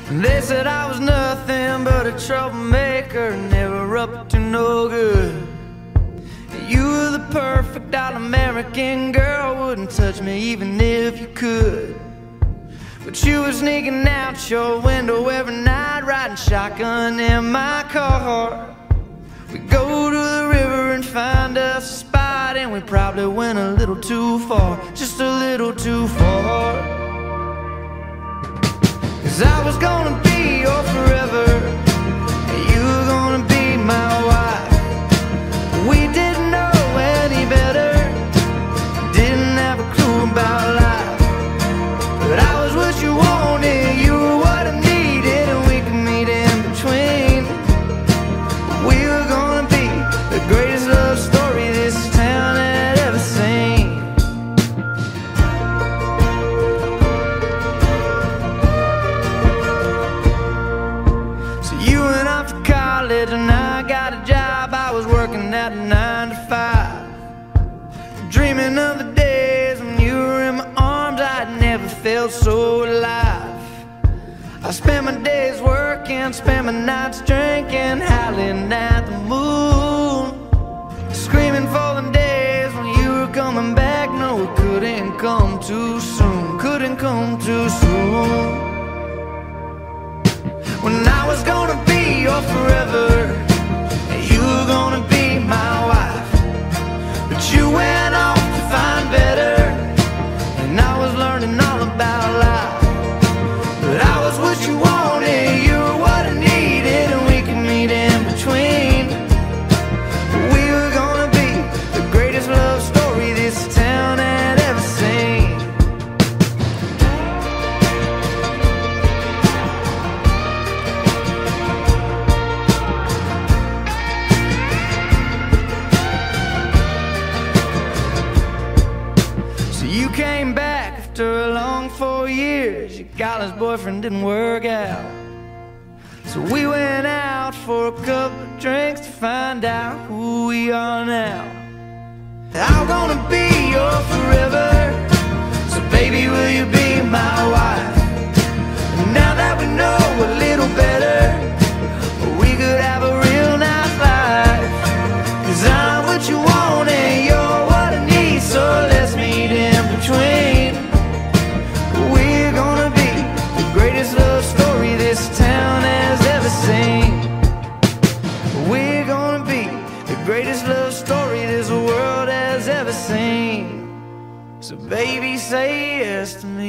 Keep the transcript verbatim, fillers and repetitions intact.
They said I was nothing but a troublemaker, never up to no good. You were the perfect all-American girl, wouldn't touch me even if you could. But you were sneaking out your window every night, riding shotgun in my car. We go to the river and find us a spot, and we probably went a little too far, just a little too far. 'Cause I was gonna be your forever, and you were gonna be my wife. We didn't know any better, didn't have a clue about life. But I was what you wanted, you were what I needed, and we could meet in between. We were gonna be the greatest love story this town had ever seen. So you went off to college and I got a job. I was working at nine to five, dreaming of the days when you were in my arms. I'd never felt so alive. I spent my days working, spent my nights drinking, howling at the moon, screaming for the days when you were coming back. No, it couldn't come too soon, couldn't come too soon. When I was gonna be your forever, and you were gonna be my wife. But you went off to find better, and I was learning all about life. But I was what you wanted, you were what I needed, and we could meet in between. We were gonna be the greatest love story this town had ever seen. So you came back after a long four years. Your college boyfriend didn't work out, so we went out for a couple of drinks to find out who we are now. I'm gonna be your forever, so baby, will you be my wife? And now that we know a little better, we could have a real nice life. 'Cause I'm what you want and you're what I need, so let's meet in between. We're gonna be the greatest love story this town has ever seen. We're gonna be the greatest love story this world has ever seen. So baby, say yes to me.